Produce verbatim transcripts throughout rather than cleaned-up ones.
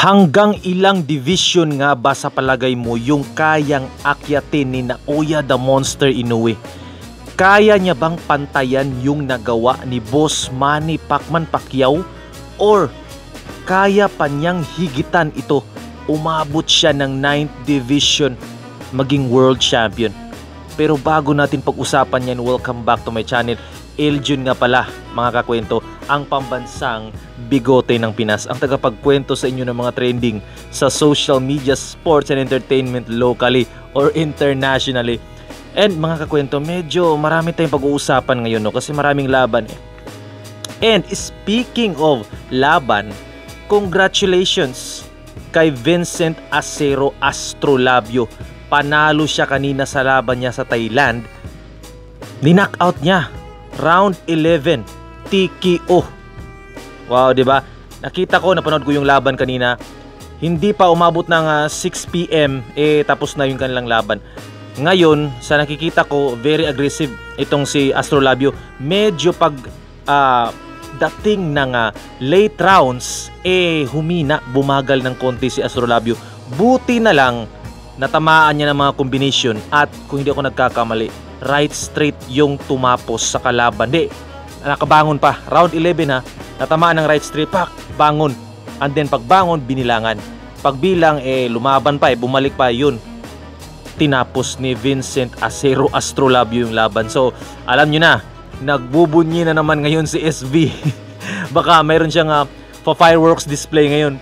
Hanggang ilang division nga ba sa palagay mo yung kayang akyatin ni Naoya the Monster Inoue? Kaya niya bang pantayan yung nagawa ni Boss Manny Pacman Pacquiao? Or kaya pa niyang higitan ito? Umabot siya ng ninth division maging world champion. Pero bago natin pag-usapan yan, welcome back to my channel. Eljun nga pala, mga kakwento, ang pambansang bigote ng Pinas, ang tagapagkwento sa inyo ng mga trending sa social media, sports and entertainment locally or internationally. And mga kakwento, medyo marami tayong pag-uusapan ngayon, no? Kasi maraming laban eh. And speaking of laban, congratulations kay Vincent Acero Astrolabio. Panalo siya kanina sa laban niya sa Thailand. Ni-knockout niya round eleven, T K O. Wow, 'di ba? Nakita ko, napanood ko yung laban kanina. Hindi pa umabot ng uh, six p m eh tapos na yung kanilang laban. Ngayon, sa nakikita ko, very aggressive itong si Astrolabio. Medyo pag uh, dating ng uh, late rounds eh humina, bumagal ng konti si Astrolabio. Buti na lang natamaan niya ng mga combination at kung hindi ako nagkakamali, right straight yung tumapos sa kalaban. Di, nakabangon pa. Round eleven ha, natamaan ng right straight, pak, bangon. And then pagbangon, binilangan. Pagbilang, eh, lumaban pa, eh, bumalik pa, yun. Tinapos ni Vincent Acero Astrolabio yung laban. So, alam nyo na, nagbubunyi na naman ngayon si S V. Baka mayroon siyang uh, fireworks display ngayon.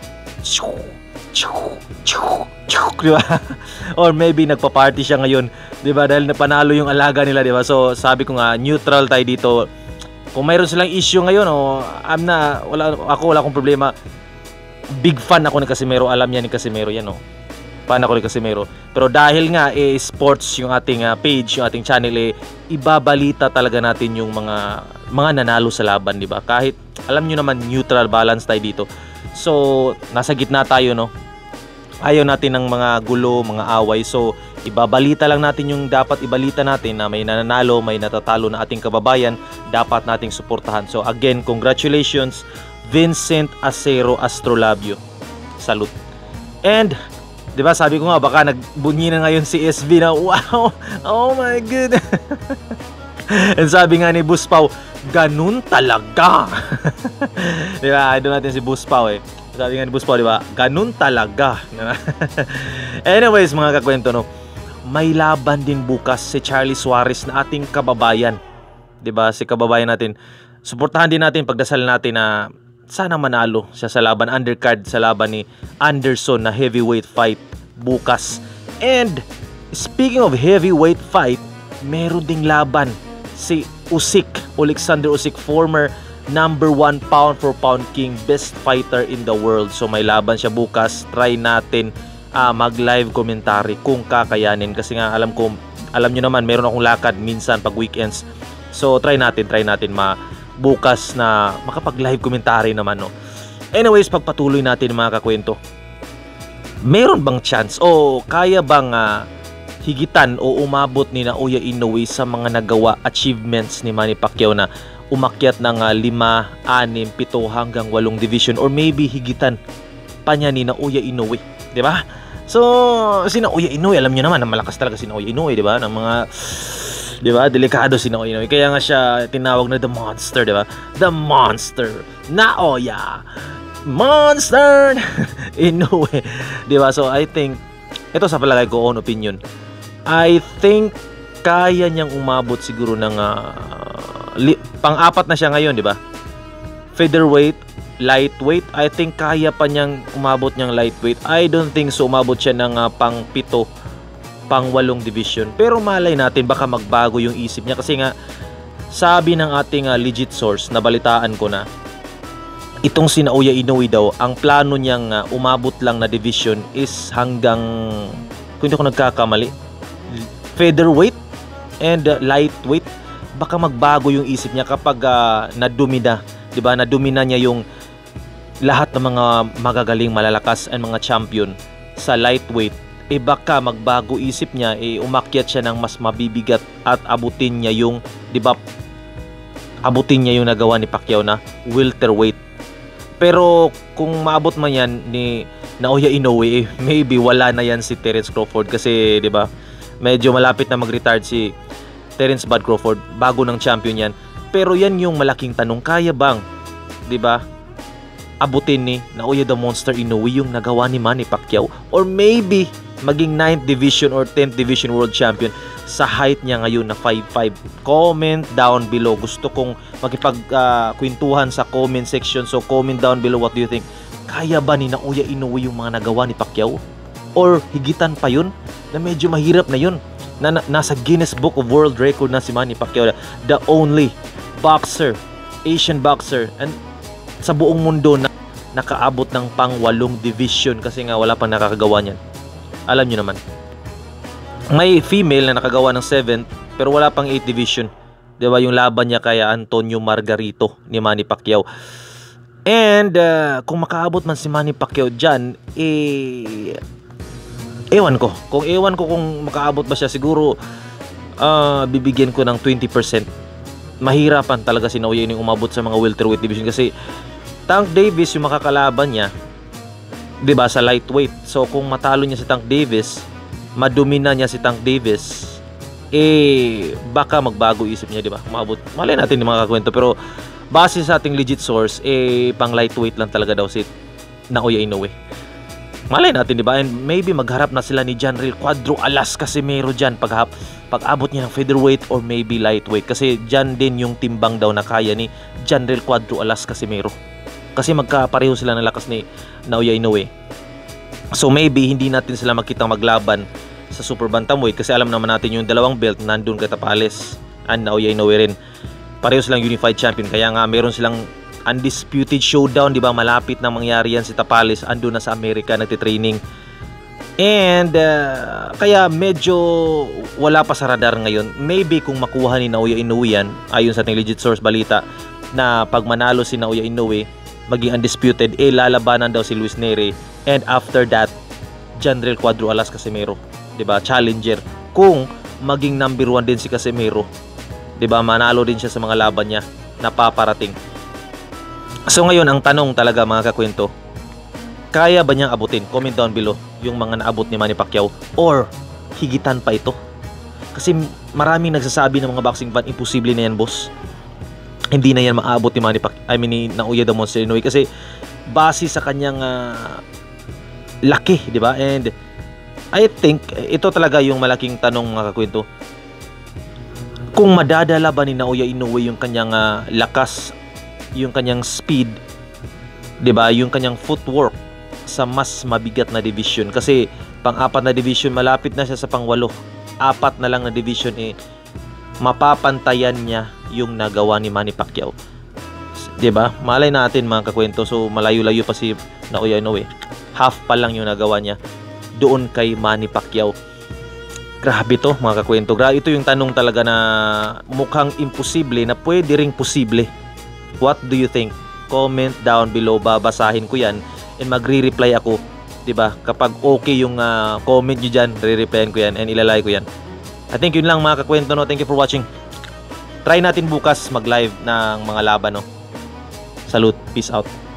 Diba? Or maybe nagpa-party siya ngayon, 'di ba? Dahil napanalo yung alaga nila, 'di ba? So sabi ko nga, neutral tayo dito. Kung mayroon silang issue ngayon, oh, I'm na wala ako wala akong problema. Big fan ako ni Casimero, alam niya ni Casimero 'yan, oh. Fan ako ni Casimero. Pero dahil nga eh sports yung ating uh, page, yung ating channel, eh ibabalita talaga natin yung mga mga nanalo sa laban, 'di ba? Kahit alam niyo naman, neutral balance tayo dito. So nasa gitna tayo, no? Ayaw natin ng mga gulo, mga away. So, ibabalita lang natin yung dapat ibalita natin, na may nananalo, may natatalo na ating kababayan, dapat nating suportahan. So, again, congratulations, Vincent Acero Astrolabio. Salute. And, di ba, sabi ko nga, baka nagbunyi na ngayon si S V na, wow, oh my God. And sabi nga ni Boss Pau, ganun talaga. Di ba, idol natin si Boss Pau eh. Sabi nga ni Boss Pau, di ba? Ganun talaga. Anyways, mga kakwento, no, may laban din bukas si Charlie Suarez na ating kababayan. Di ba? Si kababayan natin. Suportahan din natin, pagdasal natin na sana manalo siya sa laban, undercard sa laban ni Anderson na heavyweight fight bukas. And speaking of heavyweight fight, meron ding laban si Usyk, Alexander Usyk, former number one pound for pound king, best fighter in the world. So may laban siya bukas. Try natin uh, mag live commentary kung kakayanin, kasi nga alam ko, alam nyo naman, meron akong lakad minsan pag weekends. So try natin, try natin ma bukas na makapag live commentary naman, no. Anyways, pagpatuloy natin mga kakwento, meron bang chance o kaya bang uh, higitan o umabot ni Naoya Inoue sa mga nagawa, achievements ni Manny Pacquiao na umakyat ng uh, lima, anim, pito hanggang walong division, or maybe higitan pa niya ni Naoya Inoue, 'di ba? So, si Naoya Inoue, alam niyo naman na malakas talaga si Naoya Inoue, 'di ba? Ng mga, 'di ba, delikado si Naoya Inoue. Kaya nga siya tinawag na The Monster, 'di ba? The Monster, Naoya Monster Inoue, 'di ba? So, I think ito sa palagay ko, own opinion, I think kaya niyang umabot siguro ng uh, pang-apat na siya ngayon, di ba? Featherweight, lightweight, I think kaya pa niyang umabot niyang lightweight. I don't think so umabot siya ng uh, pang-pito, pang-walong division. Pero malay natin, baka magbago yung isip niya, kasi nga sabi ng ating uh, legit source, nabalitaan ko na itong si Naoya Inoue daw, ang plano niyang uh, umabot lang na division is hanggang, kung hindi ako nagkakamali, featherweight and uh, lightweight. Baka magbago yung isip niya kapag uh, nadumina, 'di ba? Nadumina niya yung lahat ng mga magagaling, malalakas and mga champion sa lightweight. Eh baka magbago isip niya, eh umakyat siya ng mas mabibigat at abutin niya yung, 'di ba? Abutin niya yung nagawa ni Pacquiao na welterweight. Pero kung maabot man yan ni Naoya Inoue, eh, maybe wala na yan si Terence Crawford kasi 'di ba? Medyo malapit na mag-retire si Terence Bud Crawford, bago ng champion yan. Pero yan yung malaking tanong, kaya bang 'di ba? Abutin ni Naoya the Monster Inoue yung nagawa ni Manny Pacquiao, or maybe maging ninth division or tenth division world champion sa height niya ngayon na five five. Comment down below. Gusto kong makipag-kwentuhan uh, sa comment section. So comment down below, what do you think? Kaya ba ni Naoya Inoue yung mga nagawa ni Pacquiao? Or higitan pa yun? Na medyo mahirap na yun. Na, na nasa Guinness Book of World Record na si Manny Pacquiao, the only boxer, Asian boxer, and sa buong mundo na nakaabot ng pang walong division, kasi nga wala pang nakakagawa niyan. Alam nyo naman, may female na nakagawa ng seventh pero wala pang eighth division, diba, yung laban niya kaya Antonio Margarito ni Manny Pacquiao. And uh, kung makaabot man si Manny Pacquiao dyan, eh ewan ko kung ewan ko kung makaabot ba siya. Siguro uh, bibigyan ko ng twenty percent. Mahirapan talaga si Naoya yung umabot sa mga welterweight division, kasi Tank Davis yung makakalaban niya, 'di ba, sa lightweight. So kung matalo niya si Tank Davis, madumina niya si Tank Davis, eh baka magbago isip niya, 'di ba? Umabot. Malay natin yung mga kakwento, pero base sa ating legit source, eh pang lightweight lang talaga daw si Naoya Inoue. Malay natin, 'di ba? And maybe magharap na sila ni Janril Cuadro Alas Casimero diyan pag pag-abot niya ng featherweight or maybe lightweight, kasi diyan din yung timbang daw na kaya ni Janril Cuadro Alas Casimero. Kasi magkapareho sila ng lakas ni Naoya Inoue. So maybe hindi natin sila makitang maglaban sa super bantamweight, kasi alam naman natin yung dalawang belt nandun kay Tapales and Naoya Inoue rin. Pareho silang unified champion, kaya nga meron silang undisputed showdown, di ba? Malapit na mangyari yan. Si Tapales andun na sa Amerika nagtitraining. And uh, kaya medyo wala pa sa radar ngayon. Maybe kung makuha ni Naoya Inoue yan, ayon sa ating legit source balita, na pag manalo si Naoya Inoue, maging undisputed, eh lalabanan daw si Luis Nery, and after that Janril Cuadro Alas Casimero, 'di ba? Challenger. Kung maging number one din si Casimero, 'di ba? Manalo din siya sa mga laban niya na paparating. So ngayon ang tanong talaga, mga kakwento, kaya ba niyang abutin? Comment down below yung mga naabot ni Manny Pacquiao, or higitan pa ito? Kasi maraming nagsasabi ng mga boxing fan, imposible na yan, boss. Hindi na yan maabot ni Manny Pacquiao, I mean ni Naoya the Monster Inoue, kasi base sa kanyang uh, laki, di ba? And I think ito talaga yung malaking tanong, mga kakwento. Kung madadala ba ni Naoya Inoue yung kanyang uh, lakas, yung kanyang speed, di ba? Yung kanyang footwork sa mas mabigat na division, kasi pang-apat na division malapit na siya sa pang-walo. Apat na lang na division, eh mapapantayan niya yung nagawa ni Manny Pacquiao, 'di ba? Malay natin, mga kakwento. So malayo-layo pa si Naoya Inoue, half pa lang yung nagawa niya doon kay Manny Pacquiao. Grabe to, mga kakwento. Grabe, ito yung tanong talaga na mukhang imposible na pwede ring posible. What do you think? Comment down below, babasahin ko yan and magre-reply ako, 'di ba? Kapag okay yung uh, comment niyo diyan, re-replyan ko yan and ilalay ko yan. I think yun lang, mga kakwento, no? Thank you for watching. Try natin bukas mag-live ng mga laban, no? Salute. Peace out.